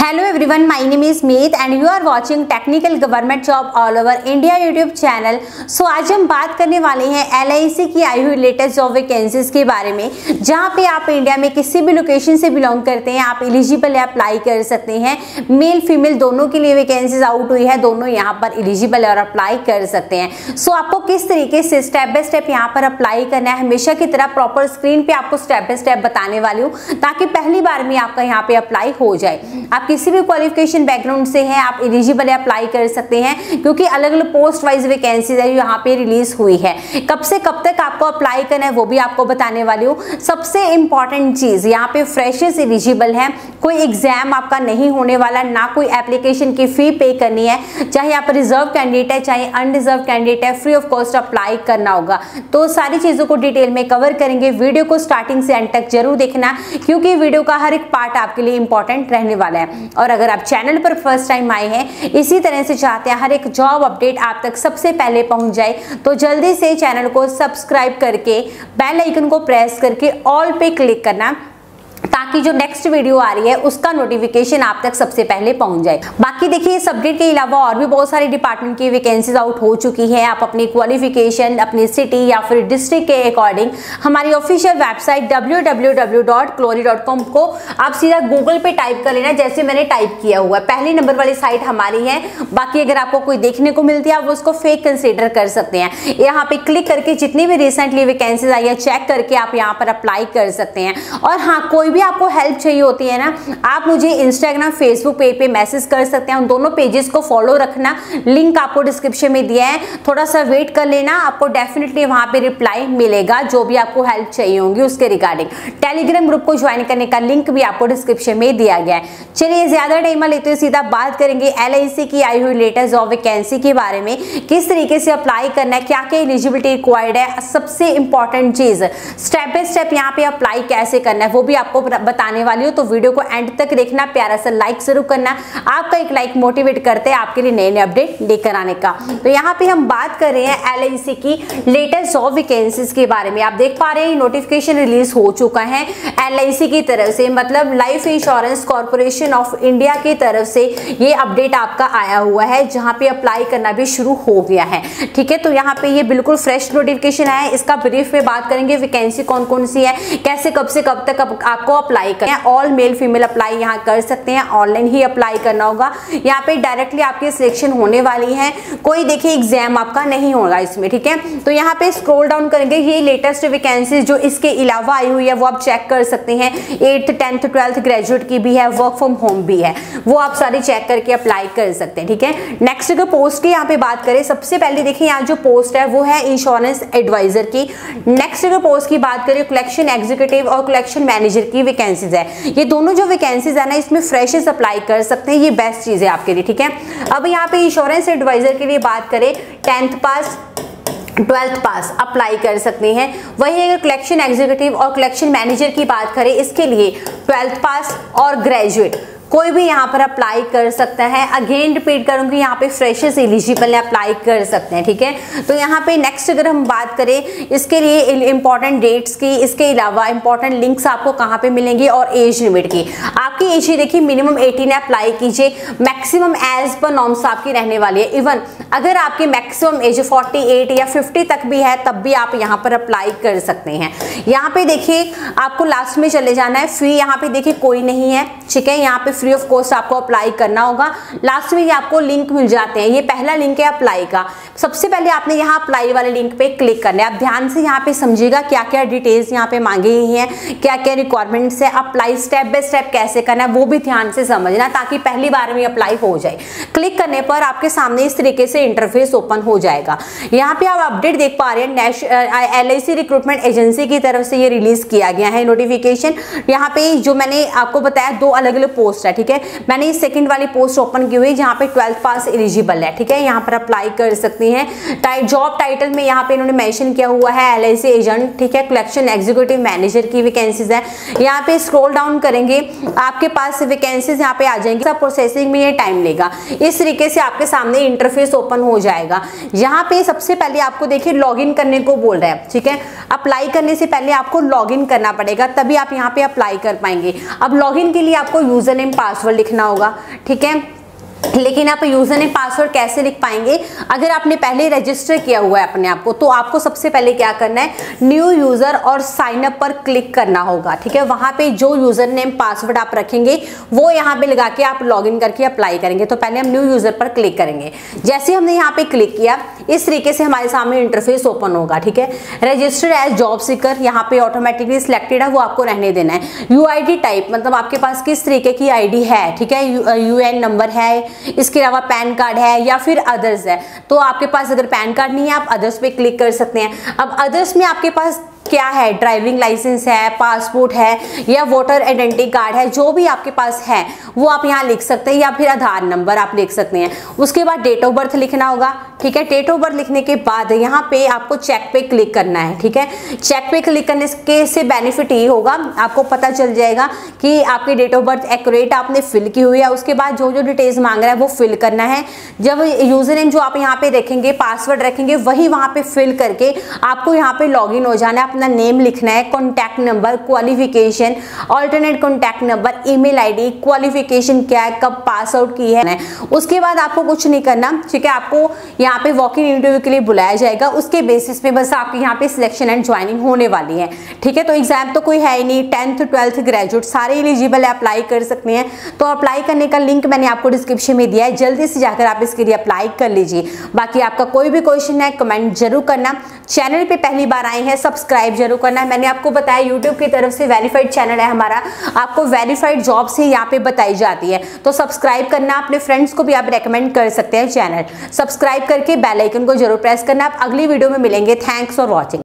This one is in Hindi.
Hello everyone, my name is Meet and you are watching Technical Government Job All Over India YouTube channel. आज हम बात करने वाले हैं LIC की आई हुई लेटेस्ट जॉब वैकेंसीज के बारे में, जहां पे आप इंडिया में किसी भी लोकेशन से बिलोंग करते हैं, आप एलिजिबल है, अप्लाई कर सकते हैं। मेल फीमेल दोनों के लिए वैकेंसीज आउट हुई है, दोनों यहाँ पर एलिजिबल है और अप्लाई कर सकते हैं। आपको किस तरीके से स्टेप बाय स्टेप यहाँ पर अप्लाई करना है, हमेशा की तरह प्रॉपर स्क्रीन पे आपको स्टेप बाय स्टेप बताने वाली हूँ, ताकि पहली बार में आपका यहाँ पे अप्लाई हो जाए। आप किसी भी क्वालिफिकेशन बैकग्राउंड से हैं, आप एलिजिबल है, अप्लाई कर सकते हैं, क्योंकि अलग अलग पोस्ट वाइज वैकेंसीज है यहाँ पे रिलीज हुई है। कब से कब तक आपको अप्लाई करना है वो भी आपको बताने वाली हूँ। सबसे इंपॉर्टेंट चीज यहाँ पे फ्रेशर्स एलिजिबल है, कोई एग्जाम आपका नहीं होने वाला, ना कोई एप्लीकेशन की फी पे करनी है, चाहे आप रिजर्व कैंडिडेट है चाहे अनरिजर्व कैंडिडेट है, फ्री ऑफ कॉस्ट अप्लाई करना होगा। तो सारी चीजों को डिटेल में कवर करेंगे। वीडियो को स्टार्टिंग से एंड तक जरूर देखना, क्योंकि वीडियो का हर एक पार्ट आपके लिए इंपॉर्टेंट रहने वाला है। और अगर आप चैनल पर फर्स्ट टाइम आए हैं, इसी तरह से चाहते हैं हर एक जॉब अपडेट आप तक सबसे पहले पहुंच जाए, तो जल्दी से चैनल को सब्सक्राइब करके बेल आइकन को प्रेस करके ऑल पे क्लिक करना, ताकि जो नेक्स्ट वीडियो आ रही है उसका नोटिफिकेशन आप तक सबसे पहले पहुंच जाए। बाकी देखिए, इस अपडेट के अलावा और भी बहुत सारी डिपार्टमेंट की वैकेंसीज आउट हो चुकी है। आप अपनी क्वालिफिकेशन, अपनी सिटी या फिर डिस्ट्रिक्ट के अकॉर्डिंग हमारी ऑफिशियल वेबसाइट www.glory.com को आप सीधा गूगल पे टाइप कर लेना, जैसे मैंने टाइप किया हुआ है। पहले नंबर वाली साइट हमारी है। बाकी अगर आपको कोई देखने को मिलती है, आप उसको फेक कंसीडर कर सकते हैं। यहाँ पे क्लिक करके जितनी भी रिसेंटली वैकेंसीज आई है चेक करके आप यहाँ पर अप्लाई कर सकते हैं। और हाँ, कोई भी आपको हेल्प चाहिए होती है ना, आप मुझे इंस्टाग्राम, फेसबुक पेज पे मैसेज कर सकते हैं। उन दोनों पेजेस को फॉलो रखना, लिंक आपको डिस्क्रिप्शन में दिया है, थोड़ा सा वेट कर लेना, आपको डेफिनेटली वहां पे रिप्लाई मिलेगा जो भी आपको हेल्प चाहिए होगी उसके रिगार्डिंग। टेलीग्राम ग्रुप को ज्वाइन करने का लिंक भी आपको डिस्क्रिप्शन में दिया गया है। चलिए ज्यादा टाइम लेते हुए सीधा बात करेंगे LIC की आई हुई लेटेस्ट जॉब वैकेंसी के बारे में, किस तरीके से अप्लाई करना है, क्या क्या एलिजिबिलिटी रिक्वायर्ड है, सबसे इंपॉर्टेंट चीज स्टेप बाय स्टेप यहाँ पे अप्लाई कैसे करना है वो भी आपको बताने वाली हूँ। तो वीडियो को एंड तक देखना, प्यारा सा लाइक जरूर करना, आपका एक लाइक मोटिवेट करते हैं आपके लिए नए नए अपडेट लेकर आने का। तो यहाँ पे हम बात कर रहे हैं LIC की लेटेस्ट जॉब वैकेंसीज के बारे में। आप देख पा रहे हैं नोटिफिकेशन रिलीज हो चुका है LIC की तरफ से, मतलब life insurance corporation of India की तरफ से ये अपडेट आपका आया हुआ है, जहां पे अप्लाई करना भी शुरू हो गया है। ठीक है, तो यहाँ पे ये बिल्कुल फ्रेश नोटिफिकेशन आया है। इसका ब्रीफ में बात करेंगे, वैकेंसी कौन कौन सी है, कैसे कब से कब तक आपको अप्लाई करना है। ऑल मेल फीमेल अप्लाई यहाँ कर सकते हैं, ऑनलाइन ही अप्लाई करना होगा। यहाँ पे डायरेक्टली आपकी सिलेक्शन होने वाली है, कोई देखिए एग्जाम आपका नहीं होगा इसमें। ठीक है, तो यहाँ पे स्क्रॉल डाउन करेंगे, ये लेटेस्ट वैकेंसी जो इसके अलावा आई हुई है वो आप चेक कर सकते हैं। 8th 10th 12th ग्रेजुएट की भी है, वर्क फ्रॉम होम भी है, वो आप सारी चेक करके अप्लाई कर सकते हैं। ठीक है, नेक्स्ट अगर पोस्ट की यहाँ पे बात करें, सबसे पहले देखिए यहाँ जो पोस्ट है वो है इंश्योरेंस एडवाइजर की। नेक्स्ट अगर पोस्ट की बात करें, कलेक्शन एग्जीक्यूटिव और कलेक्शन मैनेजर की वैकेंसीज है। ये दोनों जो वैकेंसीज है ना, इसमें फ्रेशर्स अप्लाई कर सकते हैं, ये बेस्ट चीज है आपके लिए। ठीक है, अब यहाँ पे इंश्योरेंस एडवाइजर के लिए बात करें, 10th पास 12th पास अप्लाई कर सकते हैं। वही अगर कलेक्शन एग्जीक्यूटिव और कलेक्शन मैनेजर की बात करें, इसके लिए 12th पास और ग्रेजुएट कोई भी यहाँ पर अप्लाई कर सकता है। अगेन रिपीट करूंगी, यहाँ पे फ्रेशर्स एलिजिबल है, अप्लाई कर सकते हैं। ठीक है, तो यहाँ पे नेक्स्ट अगर हम बात करें, इसके लिए इंपॉर्टेंट डेट्स की, इसके अलावा इंपॉर्टेंट लिंक्स आपको कहाँ पे मिलेंगी और एज लिमिट की। आपकी एज ही देखिए मिनिमम 18 है, अप्लाई कीजिए। मैक्सिमम एज पर नॉर्म्स आपकी रहने वाली है। इवन अगर आपकी मैक्सिमम एज 48 या 50 तक भी है, तब भी आप यहाँ पर अप्लाई कर सकते हैं। यहाँ पे देखिए आपको लास्ट में चले जाना है, फी यहाँ पे देखिए कोई नहीं है। ठीक है, यहाँ पे फ्री ऑफ कॉस्ट आपको अप्लाई करना होगा। लास्ट में ये आपको लिंक मिल जाते हैं, ये पहला लिंक है अप्लाई का। सबसे पहले आपने यहाँ अप्लाई वाले लिंक पे क्लिक करना है। आप ध्यान से यहाँ पे समझिएगा क्या क्या डिटेल्स यहाँ पे मांगी गई हैं, क्या क्या रिक्वायरमेंट्स है, अप्लाई स्टेप बाय स्टेप कैसे करना है वो भी ध्यान से समझना, ताकि पहली बार में अप्लाई हो जाए। क्लिक करने पर आपके सामने इस तरीके से इंटरफेस ओपन हो जाएगा। यहाँ पे आप अपडेट देख पा रहे हैं, LIC रिक्रूटमेंट एजेंसी की तरफ से ये रिलीज किया गया है नोटिफिकेशन। यहाँ पे जो मैंने आपको बताया, दो अलग अलग पोस्ट है। ठीक है, मैंने इस सेकंड वाली पोस्ट ओपन की हुई जहां पे 12th पास एलिजिबल है। ठीक है, यहाँ पर अप्लाई कर सकती हैं। जॉब टाइटल में यहाँ पे इन्होंने मेंशन किया हुआ है LIC एजेंट। ठीक है, कलेक्शन एग्जीक्यूटिव मैनेजर की वैकेंसीज है। यहाँ पे स्क्रॉल डाउन करेंगे, आपके पास वैकेंसीज यहाँ पे आ जाएंगी। सब प्रोसेसिंग में ये टाइम लेगा। इस तरीके से आपके सामने इंटरफेस ओपन हो जाएगा। यहाँ पे सबसे पहले आपको देखिए लॉग इन करने को बोल रहा है। ठीक है, अप्लाई करने से पहले आपको लॉग इन करना पड़ेगा, तभी आप यहाँ पे अप्लाई कर पाएंगे। अब लॉग इन के लिए आपको यूजर नेम पासवर्ड लिखना होगा, ठीक है। लेकिन आप यूजर नेम पासवर्ड कैसे लिख पाएंगे? अगर आपने पहले रजिस्टर किया हुआ है अपने आप को, तो आपको सबसे पहले क्या करना है, न्यू यूजर और साइन अप पर क्लिक करना होगा, ठीक है। वहां पे जो यूजर नेम पासवर्ड आप रखेंगे वो यहाँ पे लगा के आप लॉगिन करके अप्लाई करेंगे। तो पहले हम न्यू यूजर पर क्लिक करेंगे। जैसे हमने यहाँ पे क्लिक किया, इस तरीके से हमारे सामने इंटरफेस ओपन होगा, ठीक है। रजिस्टर एज जॉब सीकर यहाँ पे ऑटोमेटिकली सिलेक्टेड है, वो आपको रहने देना है। यूआईडी टाइप मतलब आपके पास किस तरीके की आईडी है, ठीक है। यूएन नंबर है, इसके अलावा पैन कार्ड है या फिर अदर्स है। तो आपके पास अगर पैन कार्ड नहीं है, आप अदर्स पे क्लिक कर सकते हैं। अब अदर्स में आपके पास क्या है, ड्राइविंग लाइसेंस है, पासपोर्ट है या वोटर आइडेंटिटी कार्ड है, जो भी आपके पास है वो आप यहाँ लिख सकते हैं, या फिर आधार नंबर आप लिख सकते हैं। उसके बाद डेट ऑफ बर्थ लिखना होगा, ठीक है। डेट ऑफ बर्थ लिखने के बाद यहाँ पे आपको चेक पे क्लिक करना है, ठीक है। चेक पे क्लिक करने के से बेनिफिट ये होगा, आपको पता चल जाएगा कि आपकी डेट ऑफ बर्थ एक्यूरेट आपने फिल की हुई है। उसके बाद जो जो डिटेल्स मांग रहा है वो फिल करना है। जब यूजर नेम जो आप यहाँ पे रखेंगे, पासवर्ड रखेंगे, वही वहाँ पे फिल करके आपको यहाँ पे लॉग इन हो जाना है। अपना नेम लिखना है, contact number, qualification, alternate contact number, email ID, qualification क्या है, कब पास आउट की है। उसके बाद आपको कुछ नहीं करना, ठीक है। आपको यहाँ पे वॉक इन इंटरव्यू के लिए बुलाया जाएगा, उसके बेसिस पे बस आपकी यहाँ पे सिलेक्शन एंड ज्वाइनिंग होने वाली है, ठीक है। तो एग्जाम तो कोई है ही नहीं, 10th 12th ग्रेजुएट सारे एलिजिबल है, अप्लाई कर सकते हैं। तो अप्लाई करने का लिंक मैंने आपको डिस्क्रिप्शन में दिया है, जल्दी से जाकर आप इसके लिए अप्लाई कर लीजिए। बाकी आपका कोई भी क्वेश्चन है कमेंट जरूर करना। चैनल पे पहली बार आए हैं सब्सक्राइब जरूर करना है। मैंने आपको बताया यूट्यूब की तरफ से वेरीफाइड चैनल है हमारा, आपको वेरीफाइड जॉब से यहाँ पे बताई जाती है। तो सब्सक्राइब करना, अपने फ्रेंड्स को भी आप रेकमेंड कर सकते हैं। चैनल सब्सक्राइब करके बेल आइकन को जरूर प्रेस करना। आप अगली वीडियो में मिलेंगे। Thanks for watching.